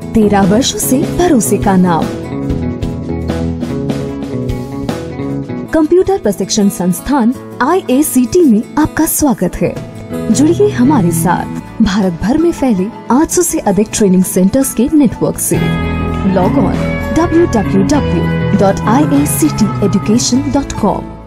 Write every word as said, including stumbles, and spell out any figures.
तेरह वर्षों से भरोसे का नाम। कंप्यूटर प्रशिक्षण संस्थान आई ए सी टी में आपका स्वागत है। जुड़िए हमारे साथ भारत भर में फैले आठ सौ से अधिक ट्रेनिंग सेंटर्स के नेटवर्क से। Log on W W W dot I A C T education dot com.